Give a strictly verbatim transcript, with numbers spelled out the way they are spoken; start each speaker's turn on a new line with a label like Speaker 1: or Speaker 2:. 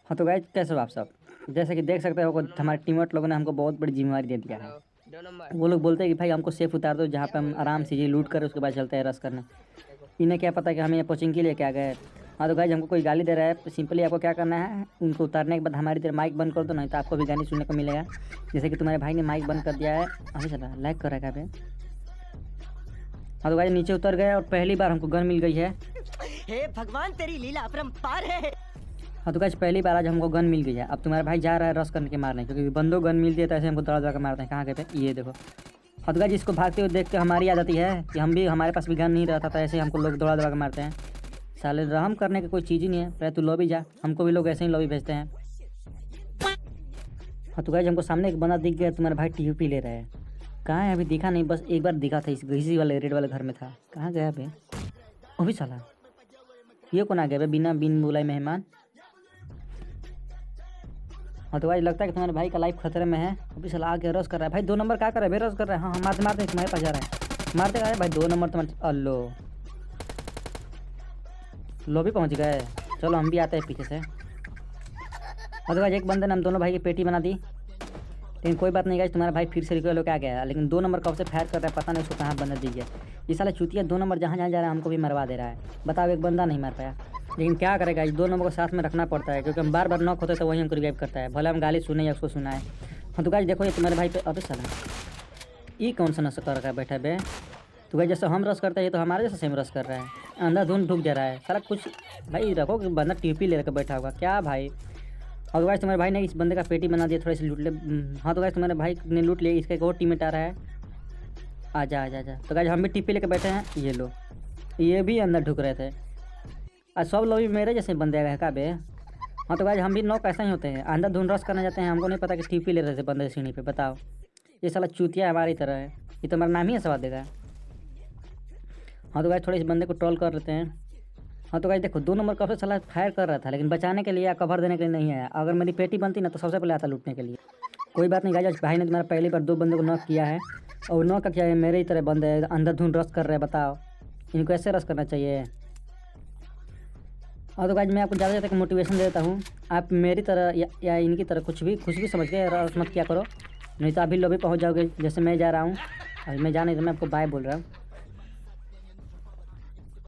Speaker 1: हाँ तो गाइस, कैसे हो आप सब। जैसे कि देख सकते हो हमारे टीममेट लोगों ने हमको बहुत बड़ी जिम्मेवारी दे दिया है। वो लोग बोलते हैं कि भाई हमको सेफ उतार दो, जहाँ पे हम आराम से ये लूट कर उसके बाद चलते हैं रस करने। इन्हें क्या पता कि हम ये कोचिंग के लिए क्या गए। हाँ तो गाइस, हमको कोई गाली दे रहा है, सिंपली आपको क्या करना है, उनको उतारने के बाद हमारी तरह माइक बंद कर दो, नहीं तो आपको भी गाली सुनने को मिलेगा। जैसे कि तुम्हारे भाई ने माइक बंद कर दिया है। अभी चला लाइक कर रहा है क्या पे। हाँ तो गाइस, नीचे उतर गए और पहली बार हमको गन मिल गई है।
Speaker 2: हे भगवान, तेरी लीला अपरंपार है।
Speaker 1: हाँ तो गाइस, पहली बार आज हमको गन मिल गई है। अब तुम्हारा भाई जा रहा है रस करने के मारने, क्योंकि बंदो गन मिलती है तो ऐसे हमको दौड़ा दौड़ा के मारते हैं। कहाँ गए थे ये देखो। हाँ तो गाइस, इसको भागते हुए देख के हमारी याद आती है कि हम भी, हमारे पास भी गन नहीं रहता था, ऐसे हमको लोग दौड़ा दौड़ा के मारते हैं। साले रहम करने की कोई चीज़ ही नहीं है। पहले तू लॉबी जा, हमको भी लोग ऐसे ही लॉबी भेजते हैं। हाँ तो गाइस, हमको सामने एक बंदा दिख गया, तुम्हारा भाई टीयूपी ले रहा है। कहाँ है अभी, दिखा नहीं, बस एक बार दिखा था, इस घिसी वाले रेड वाले घर में था। कहाँ गया अभी। वो भी साला ये कौन आ गया बिना बिन बुलाए मेहमान। हाँ तो भाई, लगता है कि तुम्हारे भाई का लाइफ खतरे में है। अभी साला आके रस कर रहा है। भाई दो नंबर क्या कर रहा है भाई, रस कर रहा है। हाँ हाँ, मारते मारते तुम्हारे पास जा रहा है, मारते आ रहा है भाई। दो नंबर तुम्हारे, अल्लो लो भी पहुँच गए। चलो हम भी आते हैं पीछे से। हाँ तो भाई, एक बंदे ने हम दोनों भाई की पेटी बना दी, लेकिन कोई बात नहीं गाइस, तुम्हारा भाई फिर से रिकॉल होकर आ गया। लेकिन दो नंबर कब से फायर कर रहा है, पता नहीं उसको कहाँ बंदा दीजिए। ये साला चूतिया दो नंबर जहाँ जहाँ जा रहा है हमको भी मरवा दे रहा है। बताओ, एक बंदा नहीं मार पाया। लेकिन क्या करेगा, इस दो नंबर को साथ में रखना पड़ता है, क्योंकि हम बार बार नॉक होते तो वही हमको रिवाइव करता है, भले हम गाली सुने या उसको सुना है। हाँ तो गाइस देखो, ये तुम्हारे भाई पे अभी साला ये कौन सा नशा कर रखा है बैठा बे। तो गाइस, जैसे हम रस करते हैं ये तो हमारे जैसा सेम रस कर रहा है। अंदर धुन ढुक जा रहा है सारा कुछ। भाई रखो कि बंदा टीपी ले रखा बैठा होगा क्या भाई। और तो गाइस, तुम्हारे भाई ने इस बंदे का पेटी बना दिया, थोड़े से लूट ले। हाँ तो गाइस, तुम्हारे भाई ने लूट लिया, इसका एक और टीममेट आ रहा है। आजा आजा आजा। तो गाइस, हम भी टीपी लेके बैठे हैं, ये लो ये भी अंदर ढुक रहे थे। आज सब लोग भी मेरे जैसे बंदे आ गए का बे। हाँ तो गाइस, हम भी नौक ऐसा ही होते हैं, अंदर धुन रस करने जाते हैं, हमको नहीं पता कि टीपी ले रहे थे बंदे सीढ़ी पे। बताओ, ये साला चूतिया हमारी तरह है, ये तो हमारा नाम ही है सवाल देगा। हाँ तो गाइस, थोड़े इस बंदे को ट्रोल कर लेते हैं। हाँ तो गाइस देखो, दो नंबर कब से साला फायर कर रहा था, लेकिन बचाने के लिए या कवर देने के लिए नहीं आया। अगर मेरी पेटी बनती ना तो सबसे पहले आता लूटने के लिए। कोई बात नहीं गाइस, भाई ने तुम्हारा पहली बार दो बंदों को नॉक किया है, और नॉक का क्या है, मेरे ही तरह बंदे हैं, अंदर धुन रस कर रहे हैं। बताओ इनको ऐसे रस करना चाहिए। हाँ तो गाइस, मैं आपको ज़्यादा ज़्यादा मोटिवेशन देता हूँ, आप मेरी तरह या, या इनकी तरह कुछ भी कुछ भी समझ के रस मत किया करो, नहीं तो अभी लोग भी पहुँच जाओगे जैसे मैं जा रहा हूँ। अभी मैं जा नहीं तो मैं आपको बाय बोल रहा हूँ।